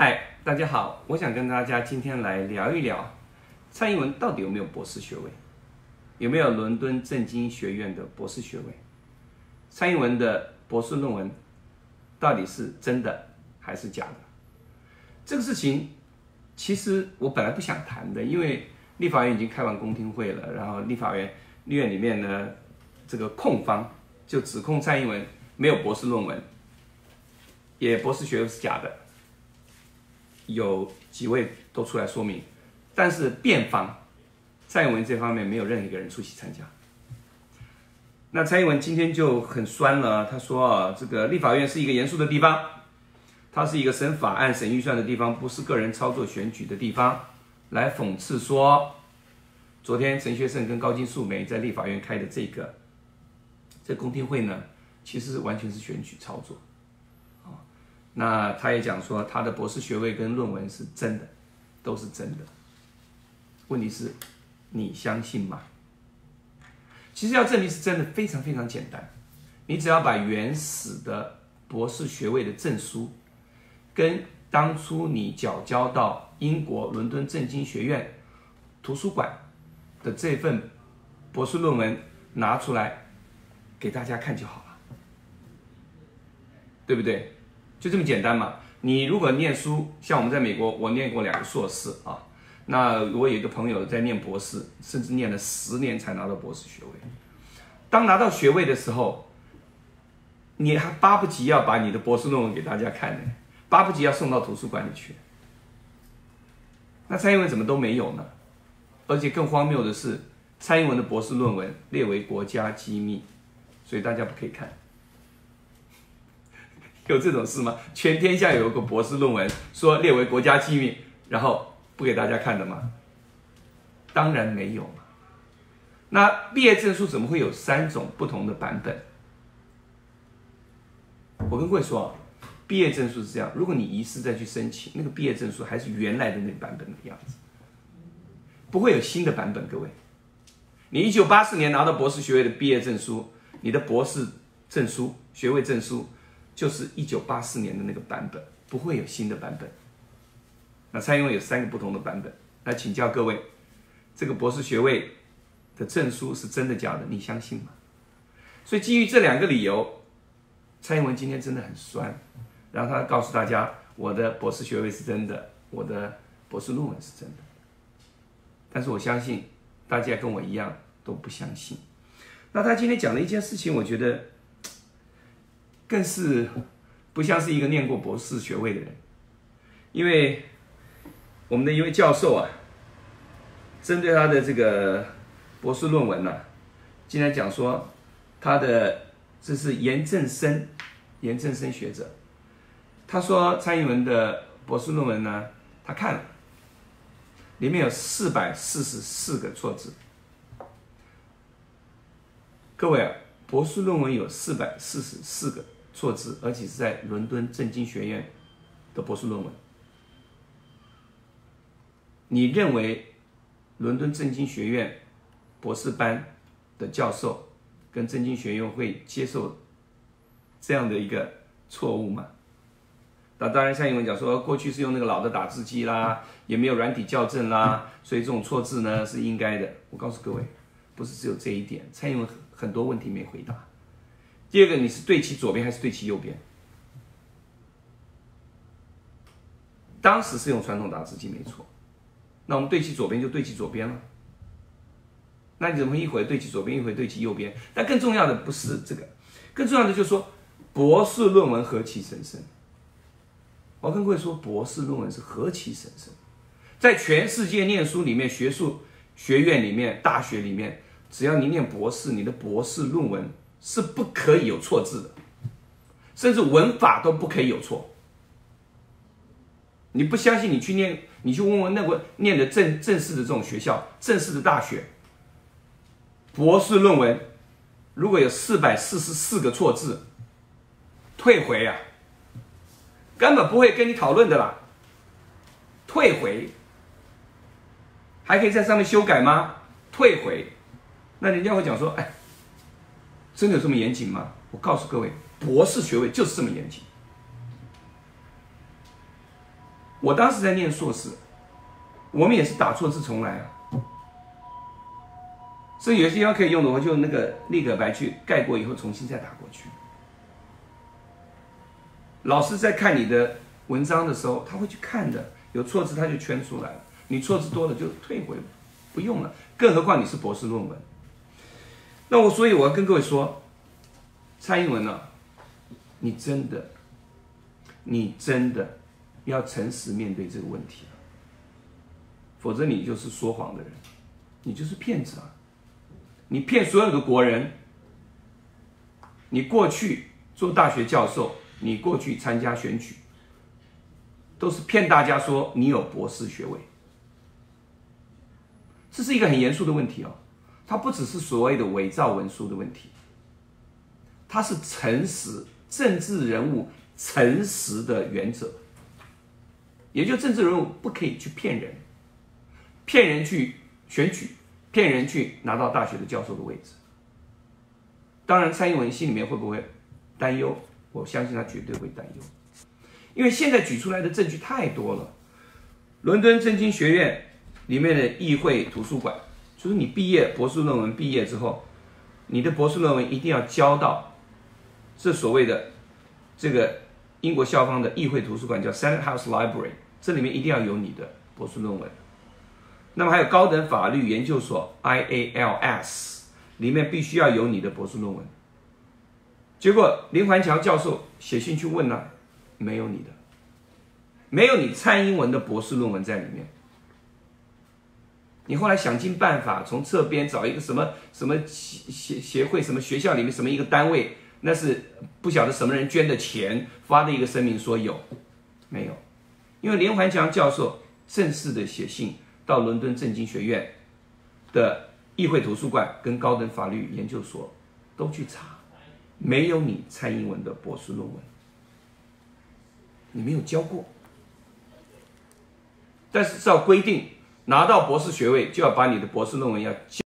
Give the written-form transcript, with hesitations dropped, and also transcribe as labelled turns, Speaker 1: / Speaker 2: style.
Speaker 1: 嗨，大家好，我想跟大家今天来聊一聊蔡英文到底有没有博士学位，有没有伦敦政经学院的博士学位？蔡英文的博士论文到底是真的还是假的？这个事情其实我本来不想谈的，因为立法院已经开完公听会了，然后立院里面呢，这个控方就指控蔡英文没有博士论文，也博士学位是假的。有几位都出来说明，但是辩方蔡英文这方面没有任何一个人出席参加。那蔡英文今天就很酸了，他说这个立法院是一个严肃的地方，它是一个审法案、审预算的地方，不是个人操作选举的地方，来讽刺说，昨天陈学圣跟高金素梅在立法院开的这公听会呢，其实完全是选举操作。那他也讲说，他的博士学位跟论文是真的，都是真的。问题是，你相信吗？其实要证明是真的，非常非常简单，你只要把原始的博士学位的证书，跟当初你缴交到英国伦敦政经学院图书馆的这份博士论文拿出来给大家看就好了，对不对？就这么简单嘛。你如果念书，像我们在美国，我念过2个硕士啊。那我有一个朋友在念博士，甚至念了10年才拿到博士学位。当拿到学位的时候，你还巴不及要把你的博士论文给大家看呢，巴不及要送到图书馆里去。那蔡英文怎么都没有呢？而且更荒谬的是，蔡英文的博士论文列为国家机密，所以大家不可以看。有这种事吗？全天下有一个博士论文说列为国家机密，然后不给大家看的吗？当然没有嘛。那毕业证书怎么会有3种不同的版本？我跟各位说，毕业证书是这样，如果你遗失再去申请，那个毕业证书还是原来的那个版本的样子，不会有新的版本。各位，你1984年拿到博士学位的毕业证书，你的博士证书、学位证书就是1984年的那个版本，不会有新的版本。那蔡英文有3个不同的版本，那请教各位，这个博士学位的证书是真的假的？你相信吗？所以基于这2个理由，蔡英文今天真的很酸，然后他告诉大家，我的博士学位是真的，我的博士论文是真的。但是我相信大家跟我一样都不相信。那他今天讲的一件事情，我觉得更是不像是一个念过博士学位的人，因为我们的一位教授啊，针对他的这个博士论文啊，竟然讲说这是严正生学者，他说蔡英文的博士论文呢，他看了，里面有444个错字。各位啊，博士论文有444个错字，而且是在伦敦政经学院的博士论文。你认为伦敦政经学院博士班的教授跟政经学院会接受这样的一个错误吗？那当然，蔡英文讲说，过去是用那个老的打字机啦，也没有软体校正啦，所以这种错字呢是应该的。我告诉各位，不是只有这一点，蔡英文很多问题没回答。第二个，你是对齐左边还是对齐右边？当时是用传统打字机没错，那我们对齐左边就对齐左边了。那你怎么一会对齐左边，一会对齐右边？但更重要的不是这个，更重要的就是说，博士论文何其神圣。我跟各位说，博士论文是何其神圣，在全世界念书里面，学院里面、大学里面，只要你念博士，你的博士论文是不可以有错字的，甚至文法都不可以有错。你不相信，你去问问那个念的正式的这种学校、正式的大学，博士论文如果有444个错字，退回啊，根本不会跟你讨论的啦，退回。还可以在上面修改吗？退回。那人家会讲说，哎，真的有这么严谨吗？我告诉各位，博士学位就是这么严谨。 我当时在念硕士，我们也是打错字重来啊。所以有些地方可以用的，我就那个立可白去盖过以后，重新再打过去。老师在看你的文章的时候，他会去看的，有错字他就圈出来了，你错字多了就退回，不用了。更何况你是博士论文。所以我要跟各位说，蔡英文啊，你真的要诚实面对这个问题了，否则你就是说谎的人，你就是骗子啊！你骗所有的国人，你过去做大学教授，你过去参加选举，都是骗大家说你有博士学位。这是一个很严肃的问题哦，它不只是所谓的伪造文书的问题，它是诚实，政治人物诚实的原则。也就政治人物不可以去骗人，骗人去选举，骗人去拿到大学的教授的位置。当然，蔡英文心里面会不会担忧？我相信他绝对会担忧，因为现在举出来的证据太多了。伦敦政经学院里面的议会图书馆，就是你毕业博士论文毕业之后，你的博士论文一定要交到这所谓的这个英国校方的议会图书馆，叫 Senate House Library， 这里面一定要有你的博士论文。那么还有高等法律研究所 IALS， 里面必须要有你的博士论文。结果林环桥教授写信去问了，没有你的，没有你蔡英文的博士论文在里面。你后来想尽办法从侧边找一个什么协会，什么学校里面什么一个单位，那是不晓得什么人捐的钱发的一个声明说有，没有？因为连环强教授正式的写信到伦敦政经学院的议会图书馆跟高等法律研究所都去查，没有你蔡英文的博士论文，你没有交过。但是照规定，拿到博士学位就要把你的博士论文要交